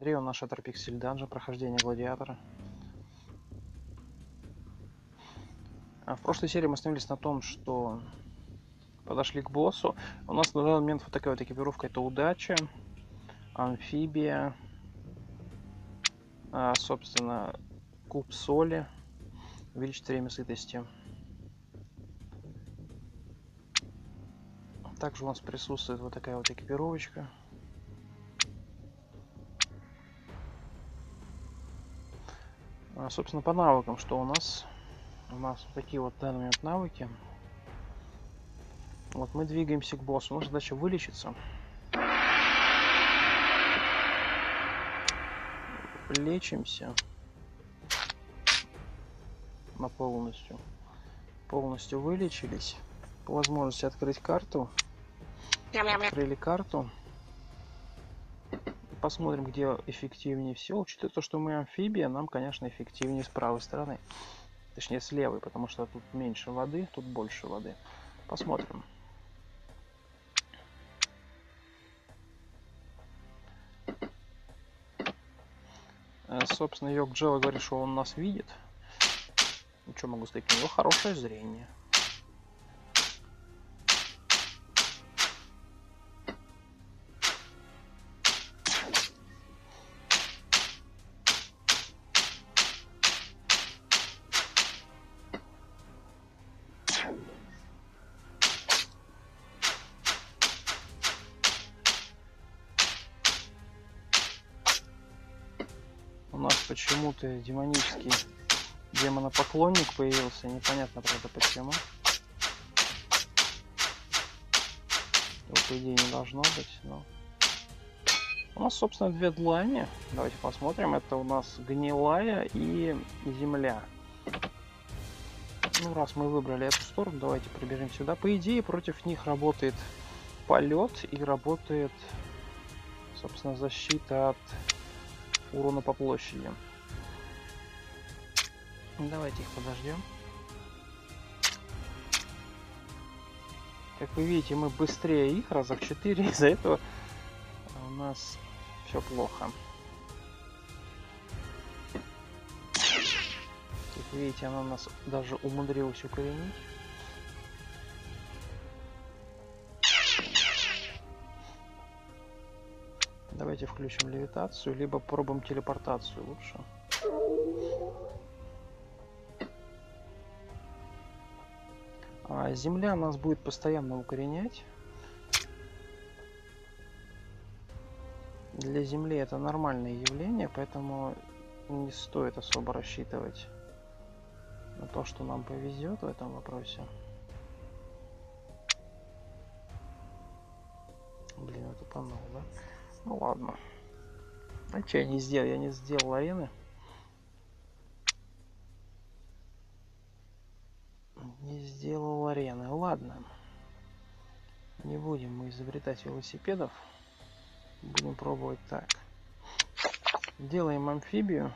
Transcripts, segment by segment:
Рио наш Атропиксель Данжен, прохождение гладиатора. В прошлой серии мы остановились на том, что подошли к боссу. У нас на данный момент вот такая вот экипировка. Это удача, амфибия, собственно, куб соли, увеличить время сытости. Также у нас присутствует вот такая вот экипировочка. Собственно, по навыкам, что у нас? У нас вот такие вот в данный момент навыки. Вот мы двигаемся к боссу. Наша задача вылечиться. Лечимся на полностью. Полностью вылечились. По возможности открыть карту. Открыли карту. Посмотрим, где эффективнее всего. Учитывая то, что мы амфибия, нам, конечно, эффективнее с правой стороны. Точнее, с левой, потому что тут меньше воды, тут больше воды. Посмотрим. Собственно, Йог-Джелла говорит, что он нас видит. Ну, что могу сказать? У него хорошее зрение. У нас почему-то демонический демонопоклонник появился. Непонятно, правда, почему. Его, по идее, не должно быть, но... У нас, собственно, две длани. Давайте посмотрим. Это у нас гнилая и земля. Ну, раз мы выбрали эту сторону, давайте прибежим сюда. По идее, против них работает полет и работает, собственно, защита от урона по площади. Давайте их подождем. Как вы видите, мы быстрее их раза в 4. Из-за этого у нас все плохо. Как видите, она нас даже умудрилась укоренить. Давайте включим левитацию, либо попробуем телепортацию лучше. Земля нас будет постоянно укоренять. Для Земли это нормальное явление, поэтому не стоит особо рассчитывать на то, что нам повезет в этом вопросе. Блин, это тупанул, да? Ну ладно. А что я не сделал? Я не сделал арены. Не сделал арены. Ладно. Не будем мы изобретать велосипедов. Будем пробовать так. Делаем амфибию.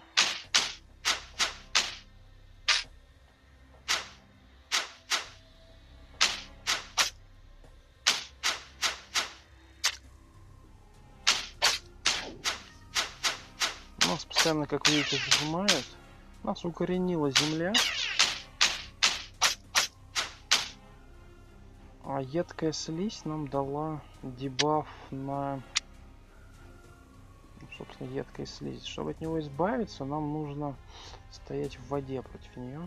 Нас постоянно, как вы видите, зажимают. Нас укоренила земля. А едкая слизь нам дала дебаф на, собственно, едкая слизь. Чтобы от него избавиться, нам нужно стоять в воде против нее.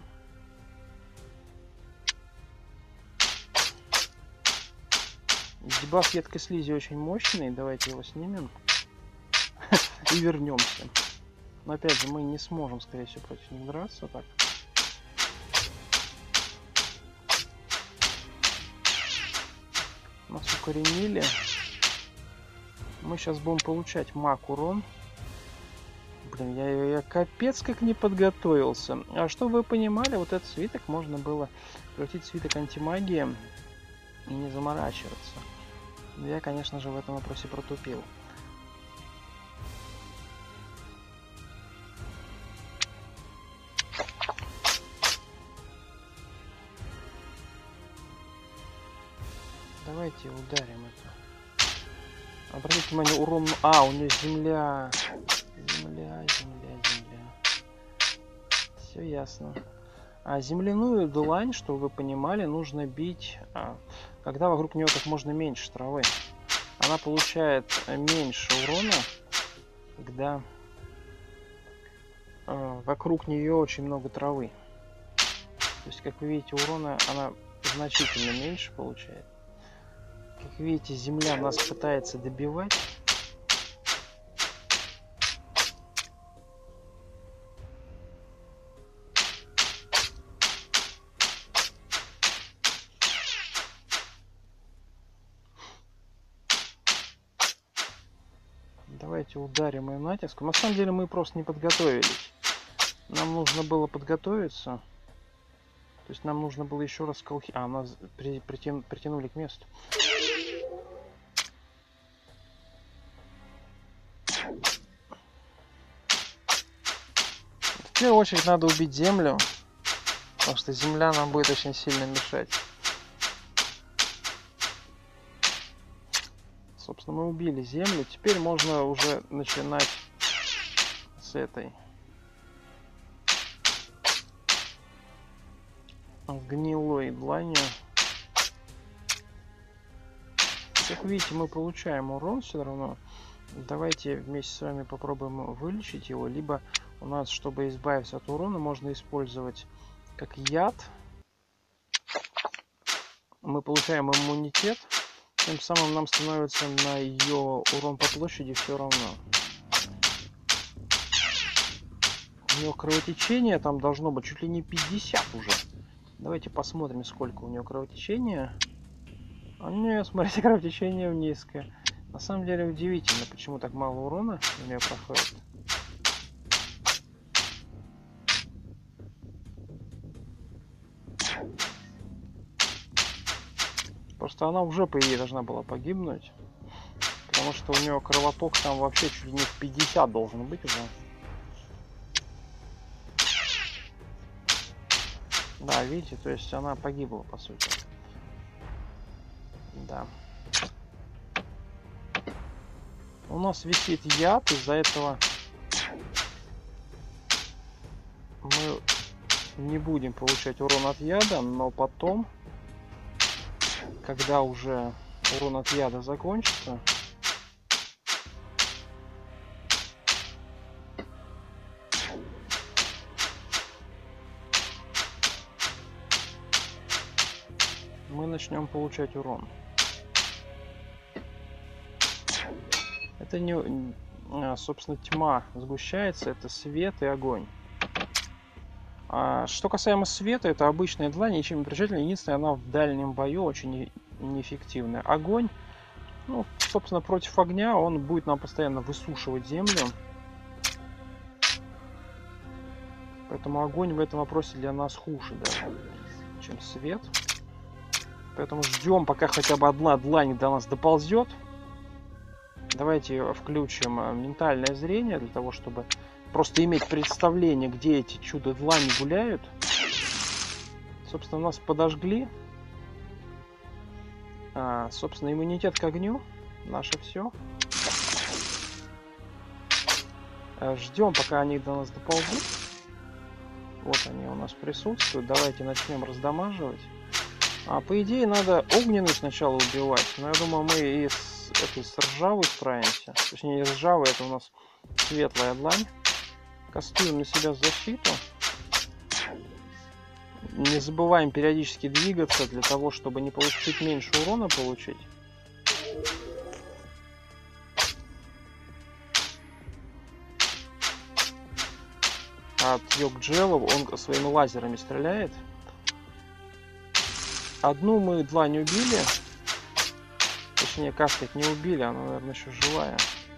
Дебаф едкой слизи очень мощный. Давайте его снимем. И вернемся. Но опять же, мы не сможем, скорее всего, против них драться. Так. Нас укоренили. Мы сейчас будем получать маг урон. Блин, я капец как не подготовился. А чтобы вы понимали, вот этот свиток можно было превратить в свиток антимагии и не заморачиваться. Но я, конечно же, в этом вопросе протупил. Давайте ударим это. Обратите внимание, урон... у нее земля... Все ясно. А земляную длань, чтобы вы понимали, нужно бить, когда вокруг нее как можно меньше травы. Она получает меньше урона, когда вокруг нее очень много травы. То есть, как вы видите, урона она значительно меньше получает. Как видите, земля нас пытается добивать. Давайте ударим ее натиском. На самом деле мы просто не подготовились. Нам нужно было подготовиться. То есть нам нужно было еще раз колхи... нас притянули к месту. В первую очередь надо убить землю. Потому что земля нам будет очень сильно мешать. Собственно, мы убили землю. Теперь можно уже начинать с этой гнилой дланью. Как видите, мы получаем урон все равно. Давайте вместе с вами попробуем вылечить его. Либо у нас, чтобы избавиться от урона, можно использовать как яд. Мы получаем иммунитет. Тем самым нам становится на ее урон по площади все равно. У нее кровотечение там должно быть чуть ли не 50 уже. Давайте посмотрим, сколько у нее кровотечения. А у нее, смотрите, кровотечение низкое. На самом деле удивительно, почему так мало урона у нее проходит. Просто она уже, по идее, должна была погибнуть. Потому что у нее кровоток там вообще чуть ли не в 50 должен быть уже. Да, видите, то есть она погибла, по сути. Да. У нас висит яд, из-за этого мы не будем получать урон от яда, но потом, когда уже урон от яда закончится, мы начнем получать урон. Это не, собственно, тьма сгущается, это свет и огонь. Что касаемо света, это обычная длань, ничем не примечательная. Единственное, она в дальнем бою очень неэффективная. Огонь, ну, собственно, против огня он будет нам постоянно высушивать землю. Поэтому огонь в этом вопросе для нас хуже даже, чем свет. Поэтому ждем, пока хотя бы одна длань до нас доползет. Давайте включим ментальное зрение для того, чтобы просто иметь представление, где эти чудо-длани гуляют. Собственно, нас подожгли. Собственно, иммунитет к огню. Наше все. Ждем, пока они до нас доползут. Вот они у нас присутствуют. Давайте начнем раздамаживать. По идее, надо огненный сначала убивать. Но я думаю, мы и с ржавой справимся. Точнее, не ржавой, это у нас светлая длань. Кастуем на себя защиту. Не забываем периодически двигаться для того, чтобы не получить меньше урона получить. От Йогджелов он своими лазерами стреляет. Одну мы длань убили. Точнее, как сказать, не убили, она, наверное, еще живая.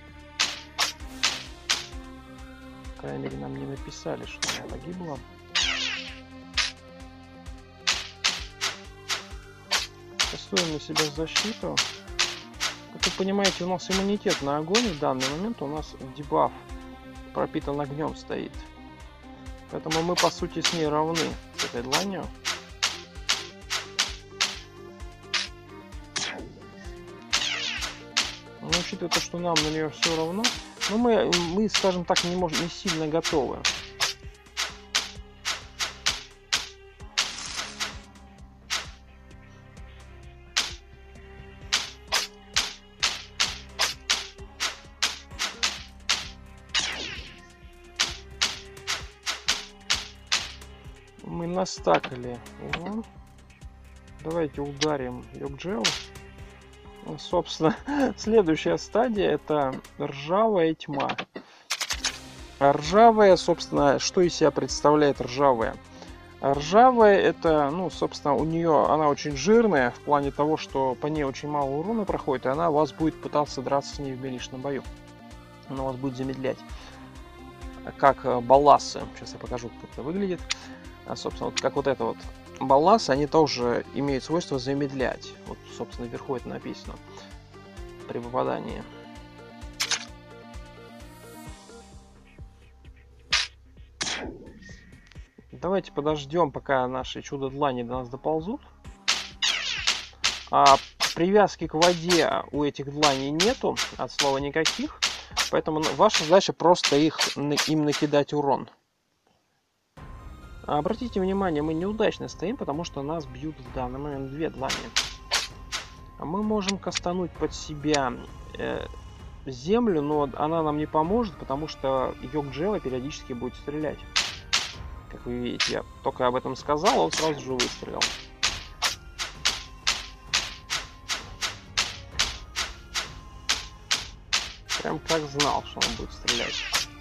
По крайней мере, нам не написали, что она погибла. Кастуем на себя защиту. Как вы понимаете, у нас иммунитет на огонь в данный момент. У нас дебаф пропитан огнем стоит. Поэтому мы, по сути, с ней равны, с этой дланью. Но учитывая то, что нам на нее все равно, но мы, скажем так, не сильно готовы. Мы настакали урон. Давайте ударим Йогджелу. Собственно, следующая стадия — это ржавая тьма. А ржавая, собственно, что из себя представляет ржавая? Ржавая — это, ну, собственно, у нее она очень жирная в плане того, что по ней очень мало урона проходит, и она вас будет пытаться драться с ней в милишном бою. Она вас будет замедлять. Как балласы. Сейчас я покажу, как это выглядит. Собственно, вот как вот это вот. Балласы, они тоже имеют свойство замедлять. Вот, собственно, вверху это написано при попадании. Давайте подождем, пока наши чудо-длани до нас доползут. Привязки к воде у этих дланей нету, от слова никаких. Поэтому ваша задача просто им накидать урон. Обратите внимание, мы неудачно стоим, потому что нас бьют в данный момент две длани. Мы можем кастануть под себя землю, но она нам не поможет, потому что Йогджела периодически будет стрелять. Как вы видите, я только об этом сказал, он сразу же выстрелил. Прям как знал, что он будет стрелять.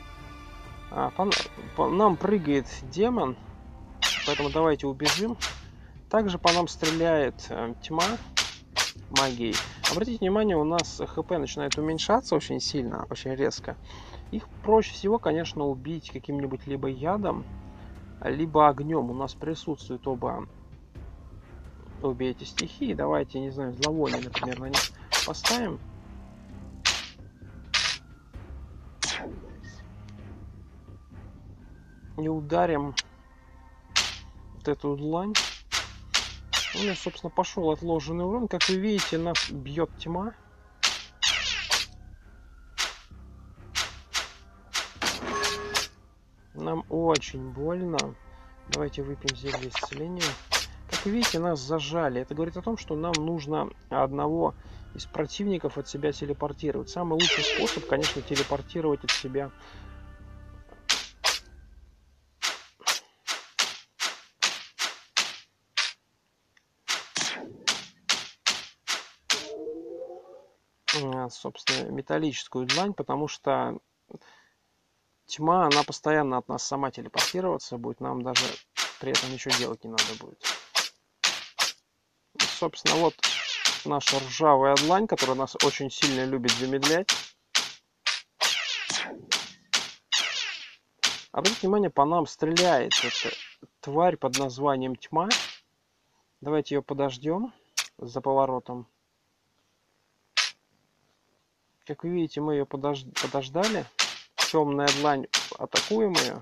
По нам прыгает демон, поэтому давайте убежим. Также по нам стреляет тьма магией. Обратите внимание, у нас хп начинает уменьшаться очень сильно, очень резко. Их проще всего, конечно, убить каким-нибудь либо ядом, либо огнем. У нас присутствуют обе эти стихии. Давайте, не знаю, зловоние, например, на них поставим. И ударим вот эту длань. У меня, собственно, пошел отложенный урон. Как вы видите, нас бьет тьма. Нам очень больно. Давайте выпьем зелье исцеления. Как вы видите, нас зажали. Это говорит о том, что нам нужно одного из противников от себя телепортировать. Самый лучший способ, конечно, телепортировать от себя собственно, металлическую длань, потому что тьма, она постоянно от нас сама телепортироваться будет, нам даже при этом ничего делать не надо будет. И, собственно, вот наша ржавая длань, которая нас очень сильно любит замедлять. Обратите внимание, по нам стреляет эта тварь под названием тьма. Давайте ее подождем за поворотом. Как вы видите, мы ее подождали. Темная длань, атакуем ее.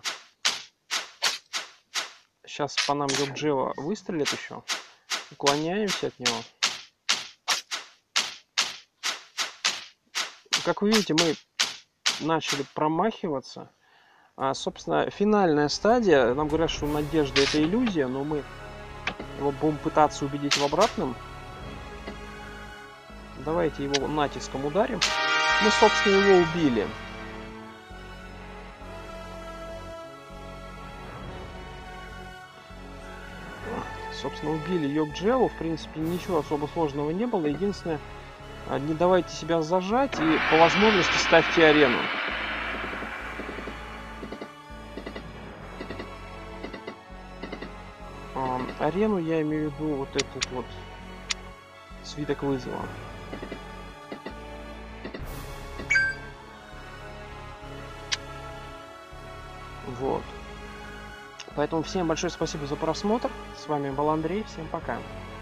Сейчас по нам Йогджела выстрелит еще. Уклоняемся от него. Как вы видите, мы начали промахиваться. Собственно, финальная стадия. Нам говорят, что надежда — это иллюзия, но мы его будем пытаться убедить в обратном. Давайте его натиском ударим. Мы, собственно, его убили. Собственно, убили Йогджелу. В принципе, ничего особо сложного не было. Единственное, не давайте себя зажать и по возможности ставьте арену. Арену я имею в виду вот этот вот свиток вызова. Вот. Поэтому всем большое спасибо за просмотр. С вами был Андрей. Всем пока.